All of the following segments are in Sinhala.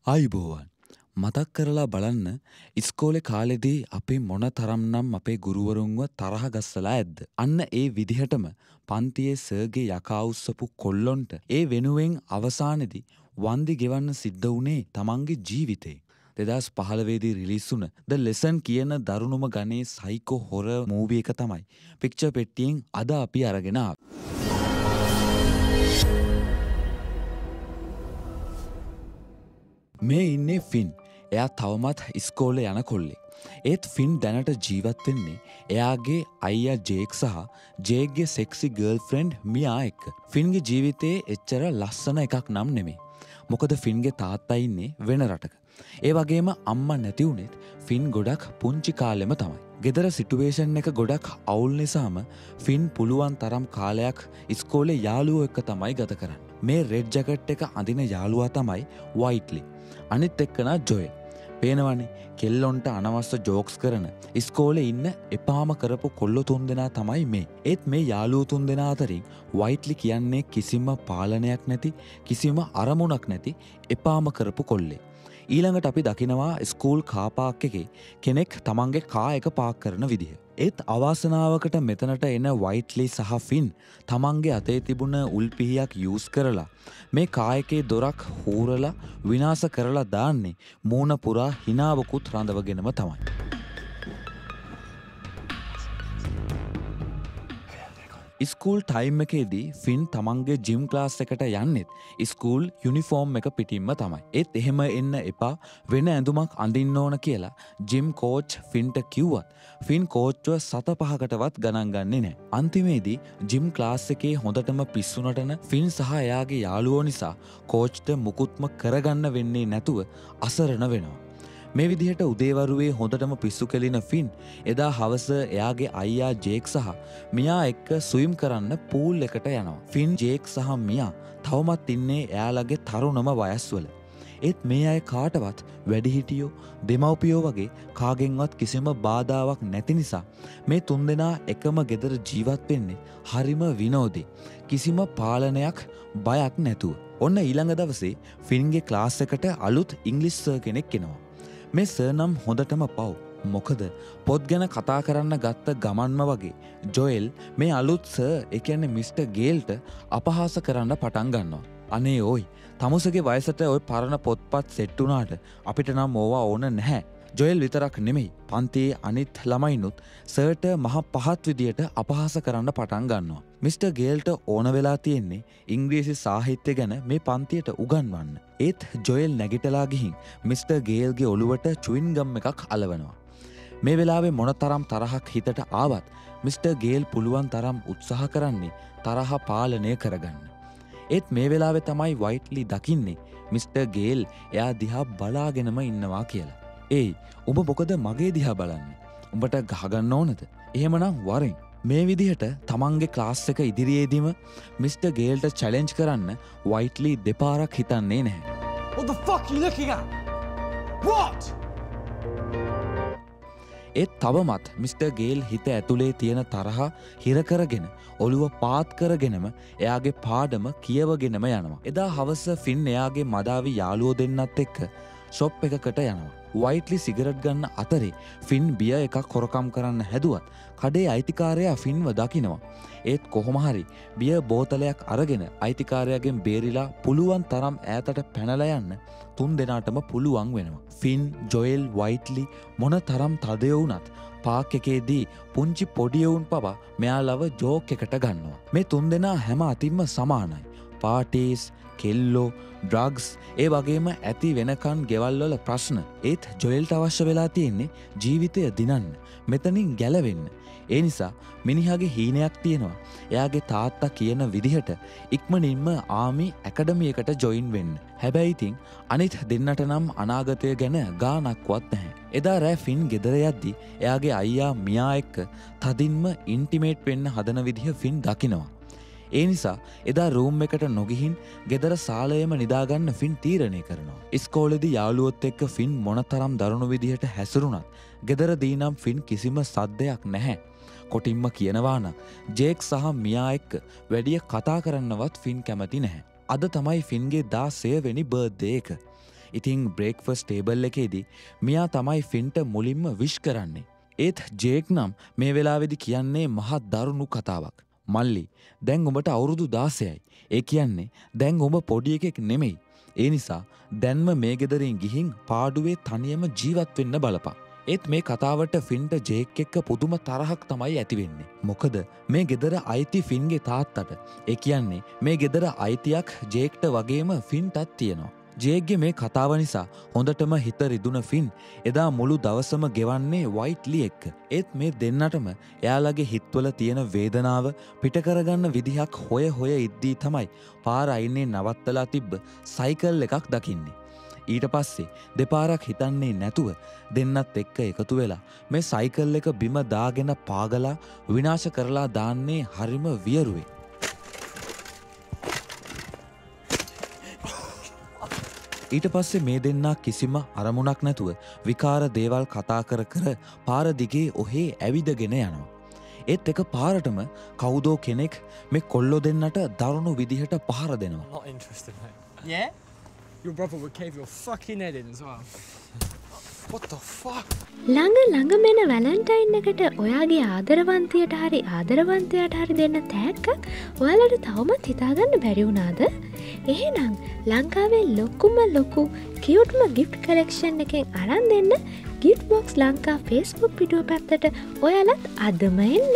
ආයුබෝවන් මතක් කරලා බලන්න ඉස්කෝලේ කාලෙදී අපි මොන තරම්නම් අපේ ගුරුවරුන්ව තරහ ගස්සලා ඇද්ද. අන්න ඒ විදිහටම පන්තියේ සර්ගේ යකා උස්සපු කොල්ලොන්ට ඒ වෙනුවෙන් අවසානයේදී වන්දි ගෙවන්න සිද්ධ වුණේ තමන්ගේ ජීවිතේ. 2015 රිලීස් වුණ ද ලෙසන් කියන දරුණුම ගණේ සයිකෝ හොරර් මූවි එක තමයි පික්චර් පෙට්ටියෙන් අද අපි අරගෙන ආවේ. මේ ඉන්නේ ෆින්. එයා තවමත් ඉස්කෝලේ යන කොල්ලෙක්. ඒත් ෆින් දැනට ජීවත් වෙන්නේ එයාගේ අයියා ජේක් සහ ජේක්ගේ සෙක්සි ගර්ල්ෆ්‍රෙන්ඩ් මියා එක්ක. ෆින්ගේ ජීවිතේ එච්චර ලස්සන එකක් නම් නෙමෙයි. මොකද ෆින්ගේ තාත්තා ඉන්නේ වෙන රටක. ඒ වගේම අම්මා නැති වුණෙත් ෆින් ගොඩක් පුංචි කාලෙම තමයි. ගෙදර සිටුේෂන් එක ගොඩක් අවුල් නිසාම ෆින් පුළුවන් තරම් කාලයක් ඉස්කෝලේ යාළුවෝ එක්ක තමයි ගත කරන්නේ. මේ රෙඩ් ජැකට් එක අඳින යාළුවා තමයි වයිට්ලි. අනිත් එක්කනා ජොයල්. පේනවනේ කෙල්ලොන්ට අනවශ්‍ය ජෝක්ස් කරන ඉස්කෝලේ ඉන්න එපාම කරපු කොල්ලෝ තුන්දෙනා තමයි මේ. ඒත් මේ යාළුවෝ තුන්දෙනා අතරින් වයිට්ලි කියන්නේ කිසිම පාලනයක් නැති කිසිම අරමුණක් නැති එපාම කරපු කොල්ලෙක්. ඊළඟට අපි දකිනවා ස්කූල් කාර් පාක් එකේ කෙනෙක් තමන්ගේ කාර් එක පාක් කරන විදිහ. ඒත් අවාසනාවකට මෙතනට එන වයිට්ලි සහ ෆින් තමන්ගේ අතේ තිබුණ උල්පිහියක් යූස් කරලා මේ කාර් එකේ දොරක් හූරලා විනාශ කරලා දාන්නේ මූණ පුරා හිනාවකුත් රඳවගෙනම තමයි. ස්කූල් ටයිම් එකේදී ෆින් තමන්ගේ ජිම් ක්ලාස් එකට යන්නෙත් ස්කූල් යුනිෆෝම් එක පිටින්ම තමයි. ඒත් එහෙම එන්න එපා වෙන ඇඳුමක් අඳින්න ඕන කියලා ජිම් කෝච් ෆින්ට කිව්වත් ෆින් කෝච්චුව 7-5කටවත් ගණන් ගන්නේ නැහැ. අන්තිමේදී ජිම් ක්ලාස් එකේ හොඳටම පිස්සු නටන ෆින් සහ එයාගේ යාළුවෝ නිසා කෝච්ට මුකුත්ම කරගන්න වෙන්නේ නැතුව අසරණ වෙනවා. මේ විදිහට උදේවරුවේ හොඳටම පිස්සු කෙලින ෆින් එදා හවස එයාගේ අයියා ජේක් සහ මියා එක්ක ස්විම් කරන්න පූල් එකට යනවා. ෆින් ජේක් සහ මියා තවමත් ඉන්නේ එයාලගේ තරුණම වයස්වල. ඒත් මේ අය කාටවත් වැඩිහිටියෝ දෙමව්පියෝ වගේ කාගෙන්වත් කිසිම බාධාවක් නැති නිසා මේ තුන්දෙනා එකම ගෙදර ජීවත් වෙන්නේ හරිම විනෝදේ. කිසිම පාලනයක් බයක් නැතුව. ඔන්න ඊළඟ දවසේ ෆින්ගේ ක්ලාස් එකට අලුත් ඉංග්‍රීසි සර් කෙනෙක් එනවා. මේ සර් නම් හොඳටම පව්. මොකද පොත් ගැන කතා කරන්න ගත්ත ගමන්ම වගේ ජොයල් මේ අලුත් සර් ඒ කියන්නේ මිස්ටර් ගේල්ට අපහාස කරන්න පටන් ගන්නවා. අනේ ඕයි තමුසගේ වයසට ඔය පරණ පොත්පත් සෙට් වුණාට අපිට නම් ඕවා ඕන නැහැ. ජොයල් විතරක් නෙමෙයි පන්තියේ අනිත් ළමයිනුත් සර්ට මහ පහත් විදියට අපහාස කරන්න පටන් ගන්නවා. මිස්ටර් ගේල්ට ඕන වෙලා තියෙන්නේ ඉංග්‍රීසි සාහිත්‍ය ගැන මේ පන්තියට උගන්වන්න. ඒත් ජොයල් නැගිටලා ගිහින් මිස්ටර් ගේල්ගේ ඔළුවට චුයින්ගම් එකක් අලවනවා. මේ වෙලාවේ මොනතරම් තරහක් හිතට ආවත් මිස්ටර් ගේල් පුළුවන් තරම් උත්සාහ කරන්නේ තරහ පාලනය කරගන්න. ඒත් මේ වෙලාවේ තමයි වයිට්ලි දකින්නේ මිස්ටර් ගේල් එයා දිහා බලාගෙනම ඉන්නවා කියලා. ඒයි උඹ මොකද මගේ දිහා බලන්නේ? උඹට ගහගන්න ඕනද? එහෙමනම් වරෙන්. මේ විදිහට තමන්ගේ ක්ලාස් එක ඉදිරියේදීම මිස්ටර් ගේල්ට චැලෙන්ජ් කරන්න වයිට්ලි දෙපාරක් හිතන්නේ නැහැ. What the fuck are you looking at? What? ඒත් තවමත් මිස්ටර් ගේල් හිත ඇතුලේ තියෙන තරහ හිර කරගෙන ඔළුව පාත් කරගෙනම එයාගේ පාඩම කියවගෙනම යනවා. එදා හවස ෆින් එයාගේ මදාවි යාළුවෝ දෙන්නත් එක්ක ෂොප් එකකට යනවා. වයිට්ලි සිගරට් ගන්න අතරේ ෆින් බිය එකක් හොරකම් කරන්න හැදුවත් කඩේ අයිතිකාරයා ෆින්ව දකිනවා. ඒත් කොහොම හරි බිය බෝතලයක් අරගෙන අයිතිකාරයාගෙන් බේරිලා පුළුවන් තරම් ඈතට පැනලා යන්න තුන් දෙනාටම පුළුවන් වෙනවා. ෆින්, ජොයල්, වයිට්ලි මොන තරම් තදය වුණත් පාක් එකේදී පුංචි පොඩි එවුන් පවා මෙයාලව ජෝක් එකට ගන්නවා. මේ තුන් දෙනා හැම අතින්ම සමානයි. පාටීස්, කෙල්ලෝ, ඩ්‍රග්ස් ඒ වගේම ඇති වෙනකන් ගෙවල්වල ප්‍රශ්න. ඒත් ජොයල්ට අවශ්‍ය වෙලා තියෙන්නේ ජීවිතය දිනන්න, මෙතනින් ගැලවෙන්න. ඒ නිසා මිනිහාගේ හීනයක් තියෙනවා. එයාගේ තාත්තා කියන විදිහට ඉක්මනින්ම ආමි ඇකඩමියකට ජොයින් වෙන්න. හැබැයි ඉතින් අනිත් දෙන්නට නම් අනාගතය ගැන ගානක්වත් නැහැ. එදා රෑ ෆින් ගෙදර යද්දි එයාගේ අයියා මියා එක්ක තදින්ම ඉන්ටිමේට් වෙන්න හදන විදිහ ෆින් දකිනවා. ඒ නිසා එදා රූම් එකට නොගිහින් ගෙදර සාලයේම නිදාගන්න ෆින් තීරණය කරනවා. ඉස්කෝලේදී යාළුවොත් එක්ක ෆින් මොනතරම් දරුණු විදිහට හැසිරුණත් ගෙදරදී නම් ෆින් කිසිම සද්දයක් නැහැ. කොටින්ම කියනවා නම් ජේක් සහ මියා එක්ක වැඩිය කතා කරන්නවත් ෆින් කැමති නැහැ. අද තමයි ෆින්ගේ 16 වෙනි බර්ත්ඩේ එක. ඉතින් බ්‍රේක්ෆාස්ට් ටේබල් එකේදී මියා තමයි ෆින්ට මුලින්ම විශ් කරන්නේ. ඒත් ජේක් නම් මේ වෙලාවේදී කියන්නේ මහා දරුණු කතාවක්. මල්ලි, දැන් උඹට අවුරුදු 16යි. ඒ කියන්නේ දැන් උඹ පොඩි එකෙක් නෙමෙයි. ඒ නිසා දැන්ම මේ ගෙදරින් ගිහින් පාඩුවේ තනියම ජීවත් වෙන්න බලපන්. ඒත් මේ කතාවට ෆින්ට ජේක් එක්ක පුදුම තරහක් තමයි ඇති වෙන්නේ. මොකද මේ ගෙදර අයිති ෆින්ගේ තාත්තට. ඒ කියන්නේ මේ ගෙදර අයිතියක් ජේක්ට වගේම ෆින්ටත් තියෙනවා. ජේක්ගේ මේ කතාව නිසා හොඳටම හිත රිදුන ෆින් එදා මුළු දවසම ගෙවන්නේ වයිට්ලි එක්ක. ඒත් මේ දෙන්නටම එයාලගේ හිත්වල තියෙන වේදනාව පිට කරගන්න විදිහක් හොය ඉද්දී තමයි පාර අයිනේ නවත්තලා තිබ්බ සයිකල් එකක් දකින්නේ. ඊට පස්සේ දෙපාරක් හිතන්නේ නැතුව දෙන්නත් එක්ක එකතු වෙලා මේ සයිකල් එක බිම දාගෙන පාගලා විනාශ කරලා දාන්නේ හරිම වියරුවේ. ඊට පස්සේ මේ දෙන්නා කිසිම අරමුණක් නැතුව විකාර දේවල් කතා කර කර පාර දිගේ ඔහේ ඇවිදගෙන යනවා. ඒත් එක පාරටම කවුදෝ කෙනෙක් මේ කොල්ලෝ දෙන්නට දරුණු විදිහට පහර දෙනවා. I'm not interested, mate. Yeah? Your brother would cave your fucking head in as well. What the fuck? ළඟ මෙන වැලන්ටයින් එකට ඔයාගේ ආදරවන්තයට හරි ආදරවන්තයට හරි දෙන්න තෑග්ගක් ඔයාලට තවමත් හිතාගන්න බැරි වුණාද? එහෙනම් ලංකාවේ ලොකු කියුට්ම ගිෆ්ට් කලෙක්ෂන් එකෙන් අරන් දෙන්න ගිෆ්ට් බොක්ස් ලංකා Facebook පිටුව පැත්තට ඔයාලත් අදම එන්න.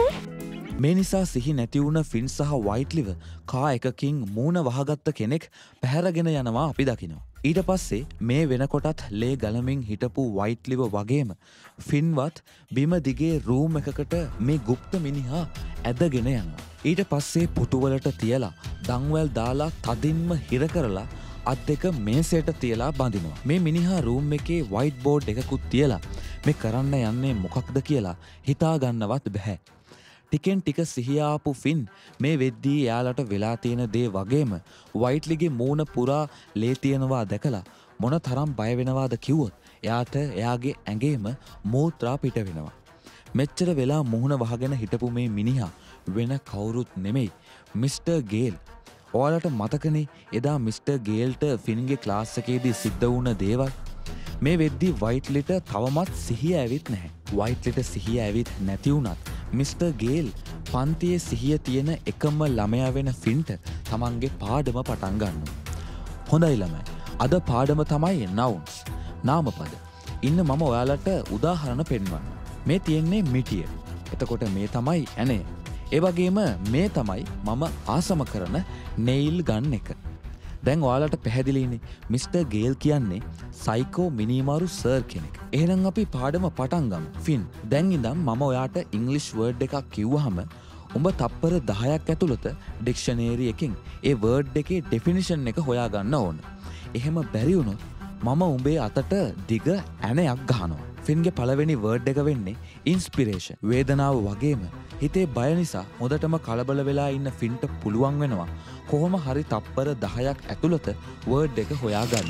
මේ නිසා සිහි නැති වුණ ෆින් සහ වයිට්ලිව කා එකකින් මූණ වහගත්ත කෙනෙක් පැහැරගෙන යනවා අපි දකිනවා. ඊට පස්සේ මේ වෙනකොටත් ලේ ගලමින් හිටපු වයිට්ලිව වගේම ෆින්වත් බිම දිගේ රූම් එකකට මේ ගුප්ත මිනිහා ඇදගෙන යනවා. ඊට පස්සේ පුටුවලට තියලා දංවැල් දාලා තදින්ම හිර කරලා අත් දෙක මේසයට තියලා බඳිනවා. මේ මිනිහා රූම් එකේ වයිට් බෝඩ් එකකුත් තියලා මේ කරන්න යන්නේ මොකක්ද කියලා හිතාගන්නවත් බැහැ. ටිකෙන් ටික සිහියාපු ෆින් මේ වෙද්දී එයාලට වෙලා තියෙන දේ වගේම වයිට්ලිගේ මූණ පුරා ලේ තියෙනවා දැකලා මොන තරම් බය වෙනවාද කිව්වොත් එයාට එයාගේ ඇඟේම මූත්‍රා පිට වෙනවා. මෙච්චර වෙලා මුහුණ වහගෙන හිටපු මේ මිනිහා වෙන කවුරුත් නෙමෙයි මිස්ටර් ගේල්. ඔයාලට මතකනේ එදා මිස්ටර් ගේල්ට ෆින්ගේ ක්ලාස් එකේදී සිද්ධ වුණ දේවල්. මේ වෙද්දී වයිට්ලිට තවමත් සිහිය ඇවිත් නැහැ. වයිට්ලිට සිහිය ඇවිත් නැති වුණත් මිස්ටර් ගේල් පන්තියේ සිහිය තියෙන එකම ළමයා වෙන ෆින්ට තමන්ගේ පාඩම පටන් ගන්නවා. හොඳයි ළමයි. අද පාඩම තමයි නවුන්ස්. නාමපද. ඉන්න මම ඔයාලට උදාහරණ පෙන්වන්න. මේ තියෙන්නේ මිටිය. එතකොට මේ තමයි ඇනේ. ඒ වගේම මේ තමයි මම ආසම කරන නෙයිල් ගන් එක. දැන් ඔයාලට පැහැදිලිනේ මිස්ටර් ගේල් කියන්නේ සයිකෝ මිනිමාරු සර් කෙනෙක්. එහෙනම් අපි පාඩම පටන් ගමු. ෆින්, දැන් ඉඳන් මම ඔයාට ඉංග්ලිෂ් වර්ඩ් එකක් කිව්වහම උඹ තප්පර 10ක් ඇතුළත ඩික්ෂනරි එකෙන් ඒ වර්ඩ් එකේ ඩෙෆිනිෂන් එක හොයාගන්න ඕන. එහෙම බැරි වුණොත් මම උඹේ අතට දිග ඇණයක් ගහනවා. ෆින්ගේ පළවෙනි වර්ඩ් එක වෙන්නේ ඉන්ස්පිරේෂන්. වේදනාව වගේම හිතේ බය නිසා හොඳටම කලබල වෙලා ඉන්න ෆින්ට පුළුවන් වෙනවා කොහොම හරි තප්පර 10ක් ඇතුළත වර්ඩ් එක හොයාගන්න.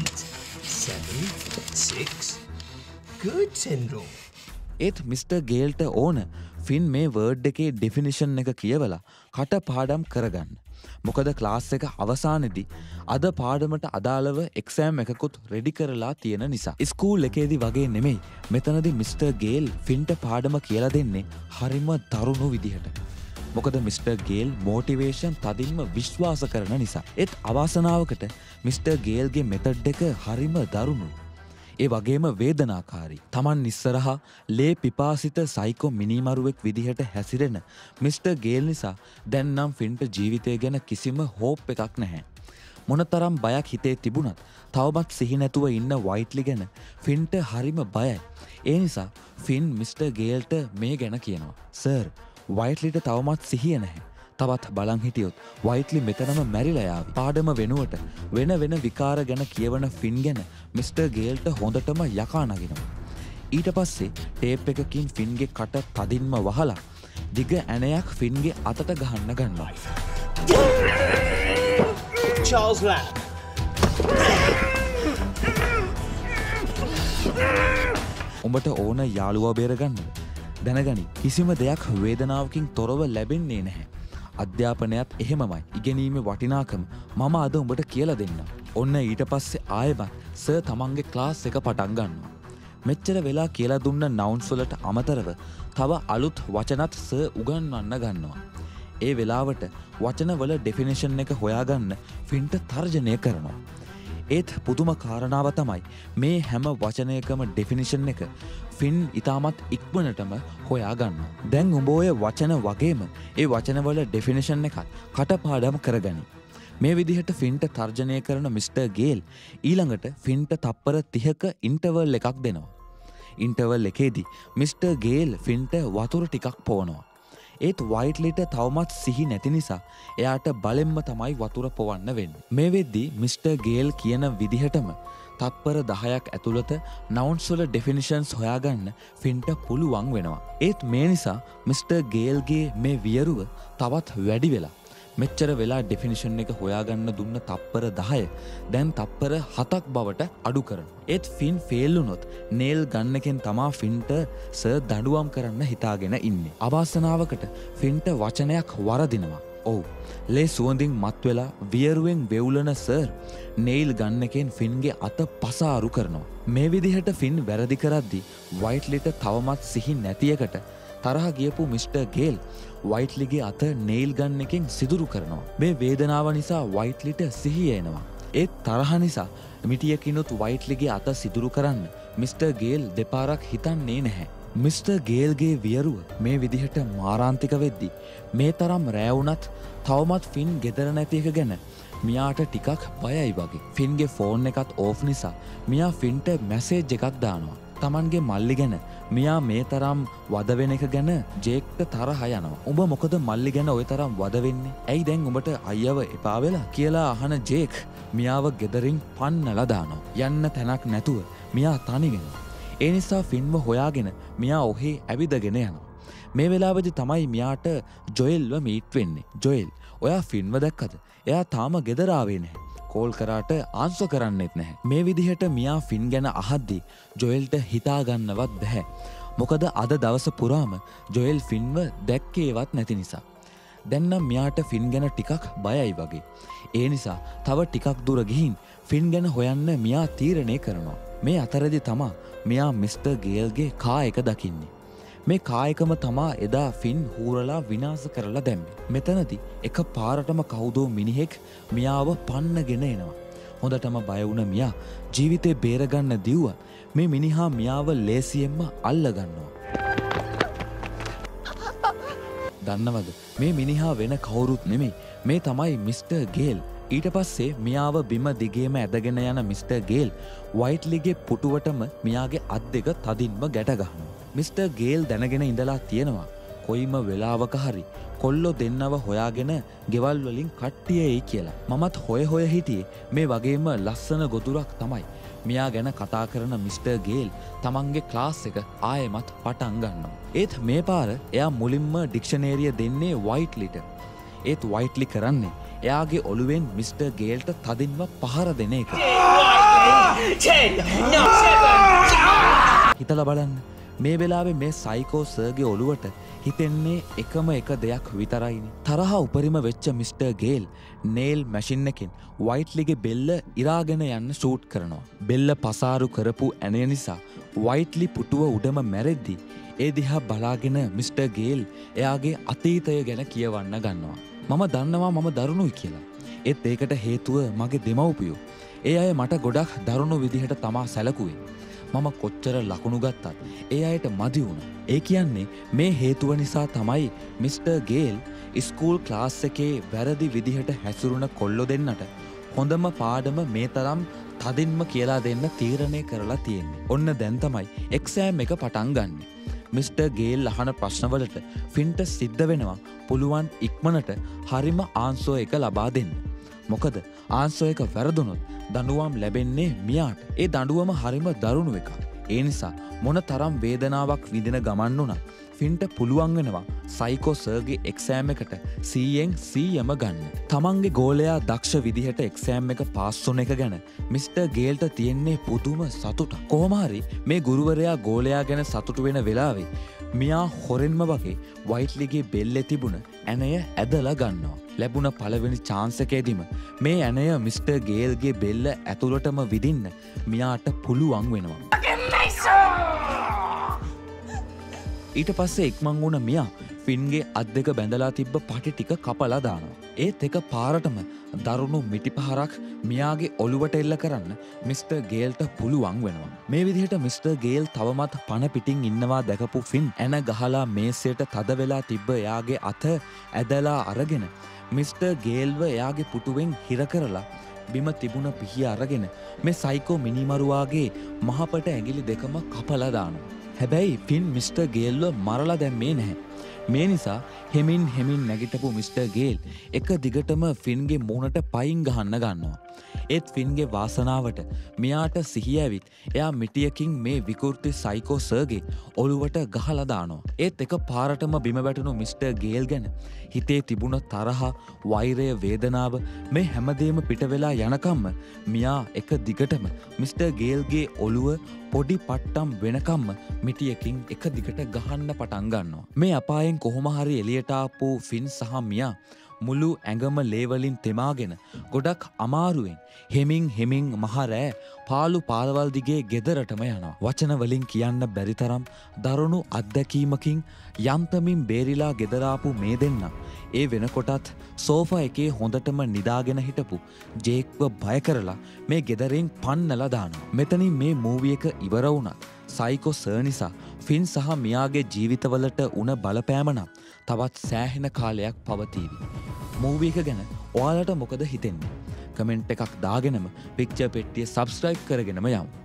7, 6. Good syndrome. ඒත් මිස්ටර් ගේල්ට ඕන ෆින් මේ වර්ඩ් එකේ ඩෙෆිනිෂන් එක කියවලා කට පාඩම් කරගන්න. මොකද ක්ලාස් එක අවසානයේදී අද පාඩමට අදාළව එක්සෑම් එකකුත් රෙඩි කරලා තියෙන නිසා. ස්කූල් එකේදී වගේ නෙමෙයි මෙතනදී මිස්ටර් ගේල් ෆින්ට පාඩම කියලා දෙන්නේ හරිම දරුණු විදිහට. මොකද මිස්ටර් ගේල් මෝටිවේෂන් තදින්ම විශ්වාස කරන නිසා. ඒත් අවාසනාවකට මිස්ටර් ගේල්ගේ මෙතඩ් එක හරිම දරුණුයි. ඒ වගේම වේදනාකාරී. Taman ඉස්සරහා ලේ පිපාසිත සයිකෝ මිනිමරුවෙක් විදිහට හැසිරෙන මිස්ටර් ගේල් නිසා දැන් නම් ෆින්ට ජීවිතය ගැන කිසිම හෝප් එකක් නැහැ. මොනතරම් බයක් හිතේ තිබුණත් තවමත් සිහි නැතුව ඉන්න වයිට්ලි ගැන ෆින්ට හරිම බයයි. ඒ නිසා ෆින් මිස්ටර් ගේල්ට මේ ගැන කියනවා. සර්, වයිට්ලිට තවමත් සිහිය නැහැ. තවත් බලන් හිටියොත් වයිට්ලි මෙතනම මැරිලා යාවි. පාඩම වෙනුවට වෙන විකාර ගැන කියවන ෆින් ගැන මිස්ටර් ගේල්ට හොඳටම යකා නගිනවා. ඊට පස්සේ ටේප් එකකින් ෆින්ගේ කට තදින්ම වහලා දිග ඇණයක් ෆින්ගේ අතට ගහන්න ගන්නවා. Charles Lamb. උඹට ඕන යාළුවා බේරගන්නද? දැනගනි, කිසිම දෙයක් වේදනාවකින් තොරව ලැබෙන්නේ නැහැ. අධ්‍යාපනයත් එහෙමමයි. ඉගෙනීමේ වටිනාකම මම අද උඹට කියලා දෙන්නම්. ඔන්න ඊට පස්සේ ආයෙමත් සර් තමන්ගේ ක්ලාස් එක පටන් ගන්නවා. මෙච්චර වෙලා කියලා දුන්න නවුන්ස් වලට අමතරව තව අලුත් වචනත් සර් උගන්වන්න ගන්නවා. ඒ වෙලාවට වචනවල ඩෙෆිනිෂන් එක හොයාගන්න ෆින්ට තර්ජනය කරනවා. ඒත් පුදුම කාරණාව තමයි මේ හැම වචනයකම ඩෙෆිනිෂන් එක ෆින් ඉතාමත් ඉක්මනටම හොයාගන්න. දැන් උඹ ඔය වචන වගේම ඒ වචනවල ඩෙෆිනිෂන් එකත් කටපාඩම් කරගනි. මේ විදිහට ෆින්ට තර්ජනය කරන මිස්ටර් ගේල් ඊළඟට ෆින්ට තප්පර 30ක ඉන්ටර්වල් එකක් දෙනවා. ඉන්ටර්වල් එකේදී මිස්ටර් ගේල් ෆින්ට වතුර ටිකක් පොවනවා. ඒත් වයිට්ලිට තවමත් සිහි නැති නිසා එයාට බලෙන්ම තමයි වතුර පොවන්න වෙන්නේ. මේ වෙද්දී මිස්ටර් ගේල් කියන විදිහටම තත්පර 10ක් ඇතුළත නවුන්ස් වල ඩෙෆිනිෂන්ස් හොයාගන්න ෆින්ට පුළුවන් වෙනවා. ඒත් මේ නිසා මිස්ටර් ගේල්ගේ මේ වියරුව තවත් වැඩි වෙලා මෙච්චර වෙලා ඩෙෆිනිෂන් එක හොයාගන්න දුන්න තප්පර 10 දැන් තප්පර 7ක් බවට අඩු කරනවා. ඒත් ෆින් ෆේල් වුණොත් නේල් ගන්න එකෙන් තමා ෆින්ට සර් දඬුවම් කරන්න හිතාගෙන ඉන්නේ. අවාසනාවකට ෆින්ට වචනයක් වරදිනවා. ඔව්. ලේ සුවඳින් මත් වෙලා වියරුවෙන් වෙවුලන සර් නේල් ගන්න එකෙන් ෆින්ගේ අත පසාරු කරනවා. මේ විදිහට ෆින් වැරදි කරද්දී වයිට්ලිට තවමත් සිහි නැති එකට තරහ ගියපු මිස්ටර් ගේල් වයිට්ලිගේ අත නේල් ගන්න එකෙන් සිදුරු කරනවා. මේ වේදනාව නිසා වයිට්ලිට සිහිය එනවා. ඒත් තරහ නිසා මිටියකිනුත් වයිට්ලිගේ අත සිදුරු කරන්න මිස්ටර් ගේල් දෙපාරක් හිතන්නේ නැහැ. මිස්ටර් ගේල්ගේ වියරුව මේ විදිහට මාරාන්තික වෙද්දී මේ තරම් රෑවුනත් තවමත් ෆින් ගෙදර නැති එක ගැන මියාට ටිකක් බයයි වගේ. ෆින්ගේ ෆෝන් එකත් ඕෆ් නිසා මියා ෆින්ට මැසේජ් එකක් දානවා. තමන්ගේ මල්ලි ගැන මියා මේ තරම් වද වෙන එක ගැන ජේක්ට තරහ යනවා. උඹ මොකද මල්ලි ගැන ඔය තරම් වද වෙන්නේ? ඇයි දැන් උඹට අයියව එපා වෙලා කියලා අහන ජේක් මියාව ගෙදරින් පන්නලා දානවා. යන්න තැනක් නැතුව මියා තනි වෙනවා. ඒ නිසා ෆින්ව හොයාගෙන මියා ඔහේ ඇවිදගෙන යනවා. මේ වෙලාවේදී තමයි මියාට ජොයෙල්ව මීට් වෙන්නේ. ජොයෙල්, ඔයා ෆින්ව දැක්කද? එයා තාම ගෙදර ආවේ නැහැ. කෝල් කරාට ආන්සර් කරන්නෙත් නැහැ. මේ විදිහට මියා ෆින් ගැන අහද්දී ජොයෙල්ට හිතාගන්නවත් බැහැ. මොකද අද දවස පුරාම ජොයෙල් ෆින්ව දැක්කේවත් නැති නිසා. දැන් නම් මියාට ෆින් ගැන ටිකක් බයයි වගේ. ඒ නිසා තව ටිකක් දුර ගිහින් ෆින් ගැන හොයන්න මියා තීරණය කරනවා. මේ අතරදී තමා මියා මිස්ටර් ගේල්ගේ කා එක දකින්නේ. මේ කායකම තමා එදා ෆින් හූරලා විනාශ කරලා දැම්මේ. මෙතනදී එක පාරටම කවුදෝ මිනිහෙක් මියාව පන්නගෙන එනවා. හොඳටම බය වුණ මියා ජීවිතේ බේරගන්න දිව්වා මේ මිනිහා මියාව ලේසියෙන්ම අල්ල ගන්නවා. දන්නවද මේ මිනිහා වෙන කවුරුත් නෙමෙයි. මේ තමයි මිස්ටර් ගේල්. ඊට පස්සේ මියාව බිම දිගේම ඇදගෙන යන මිස්ටර් ගේල් වයිට්ලිගේ පුටුවටම මියාගේ අත් දෙක තදින්ම ගැට ගන්නවා. මිස්ටර් ගේල් දැනගෙන ඉඳලා තියෙනවා කොයිම වෙලාවක හරි කොල්ලෝ දෙන්නව හොයාගෙන ගෙවල් වලින් කට්ටිය එයි කියලා. මමත් හොය හිටියේ මේ වගේම ලස්සන ගොදුරක් තමයි. මියා ගැන කතා කරන මිස්ටර් ගේල් තමන්ගේ ක්ලාස් එක ආයෙමත් පටන් ගන්නවා. ඒත් මේ පාර එයා මුලින්ම ඩික්ෂනේරිය දෙන්නේ වයිට්ලිට. ඒත් වයිට්ලි කරන්නේ එයාගේ ඔළුවෙන් මිස්ටර් ගේල්ට තදින්ම පහර දෙන එක. 10, no, 7. හිතලා බලන්න. මේ වෙලාවේ මේ සයිකෝ සර්ගේ ඔළුවට හිතෙන්නේ එකම එක දෙයක් විතරයිනේ. තරහ උපරිම වෙච්ච මිස්ටර් ගේල් නේල් මැෂින් එකෙන් වයිට්ලිගේ බෙල්ල ඉරාගෙන යන්න ෂූට් කරනවා. බෙල්ල පසාරු කරපු ඇණය නිසා වයිට්ලි පුටුව උඩම මැරෙද්දී ඒ දිහා බලාගෙන මිස්ටර් ගේල් එයාගේ අතීතය ගැන කියවන්න ගන්නවා. මම දන්නවා මම දරුණුයි කියලා. ඒත් ඒකට හේතුව මගේ දෙමව්පියෝ. ඒ අය මට ගොඩක් දරුණු විදිහට තමා සැලකුවේ. මම කොච්චර ලකුණු ගත්තත් ඒ අයට මදි වුණා. ඒ කියන්නේ මේ හේතුව නිසා තමයි මිස්ටර් ගේල් ස්කූල් ක්ලාස් එකේ වැරදි විදිහට හැසිරුණ කොල්ලෝ දෙන්නට හොඳම පාඩම මේ තරම් තදින්ම කියලා දෙන්න තීරණය කරලා තියෙන්නේ. ඔන්න දැන් තමයි එක්සෑම් එක පටන් ගන්නෙ. මිස්ටර් ගේල් අහන ප්‍රශ්නවලට ෆින්ට සිද්ධ වෙනවා පුළුවන් ඉක්මනට හරිම ආන්සර් එක ලබා දෙන්න. මොකද ආන්සර් එක වැරදුනොත් දඬුවම් ලැබෙන්නේ මියාට. ඒ දඬුවම හරිම දරුණු එකක්. ඒ නිසා මොන තරම් වේදනාවක් විඳින ගමන් වුණත් ෆින්ට පුළුවන් වෙනවා සයිකෝ සර්ගේ එක්සෑම් එකට 100%ම ගන්න. තමන්ගේ ගෝලයා දක්ෂ විදිහට එක්සෑම් එක පාස් වුණ එක ගැන මිස්ටර් ගේල්ට තියෙන්නේ පුදුම සතුටක්. කොහොම හරි මේ ගුරුවරයා ගෝලයා ගැන සතුටු වෙන වෙලාවේ මියා හොරෙන්ම වගේ වයිට්ලිගේ බෙල්ලේ තිබුණ ඇණය ඇදලා ගන්නවා. ලැබුණ පළවෙනි chance එකේදීම මේ ඇණය මිස්ටර් ගේල්ගේ බෙල්ල ඇතුළටම විදින්න මියාට පුළුවන් වෙනවා. ඊට පස්සේ ඉක්මන් වුණ මියා ෆින්ගේ අත් දෙක බැඳලා තිබ්බ පටි ටික කපලා දානවා. ඒත් එක පාරටම දරුණු මිටිපහරක් මියාගේ ඔළුවට එල්ල කරන්න මිස්ටර් ගේල්ට පුළුවන් වෙනවා. මේ විදිහට මිස්ටර් ගේල් තවමත් පණ පිටින් ඉන්නවා දැකපු ෆින් ඇන ගහලා මේසයට තද වෙලා තිබ්බ එයාගේ අත ඇදලා අරගෙන මිස්ටර් ගේල්ව එයාගේ පුටුවෙන් හිර කරලා බිම තිබුණ පිහිය අරගෙන මේ සයිකෝ මිනිමරුවාගේ මහපට ඇඟිලි දෙකම කපලා දානවා. හැබැයි ෆින් මිස්ටර් ගේල්ව මරලා දැම්මේ නැහැ. මේ නිසා හෙමින් නැගිටපු මිස්ටර් ගේල් එක දිගටම ෆින්ගේ මුහුණට පයින් ගහන්න ගන්නවා. ඒත් ෆින්ගේ වාසනාවට මෙයාට සිහිය ඇවිත් එයා මිටියකින් මේ විකෘති සයිකෝ සර්ගේ ඔළුවට ගහලා දානවා. ඒත් එක පාරටම බිම වැටුණු මිස්ටර් ගේල් ගැන හිතේ තිබුණ තරහ, වෛරය, වේදනාව මේ හැමදේම පිට වෙලා යනකම්ම මියා එක දිගටම මිස්ටර් ගේල්ගේ ඔළුව පොඩි පට්ටම් වෙනකම්ම මිටියකින් එක දිගට ගහන්න පටන් ගන්නවා. මේ අපායෙන් කොහොම හරි එළියට ආපු ෆින් සහ මියා මුළු ඇඟම ලේවලින් තෙමාගෙන ගොඩක් අමාරුවෙන් හෙමින් මහ රෑ පාළු පාරවල් දිගේ ගෙදරටම යනවා. වචන වලින් කියන්න බැරි තරම් දරුණු අත්දැකීමකින් යන්තමින් බේරිලා ගෙදර ආපු මේ දෙන්න ඒ වෙනකොටත් සෝෆා එකේ හොඳටම නිදාගෙන හිටපු ජේක්ව බය කරලා මේ ගෙදරින් පන්නලා දානවා. මෙතනින් මේ මූවි එක ඉවර වුණත් සයිකෝ සර් නිසා ෆින් සහ මියාගේ ජීවිතවලට උන බලපෑම නම් තවත් සෑහෙන කාලයක් පවතීවි. මූවි එක ගැන ඔයාලට මොකද හිතෙන්නේ? කමෙන්ට් එකක් දාගෙනම පික්චර් පෙට්ටිය සබ්ස්ක්‍රයිබ් කරගෙනම යමු.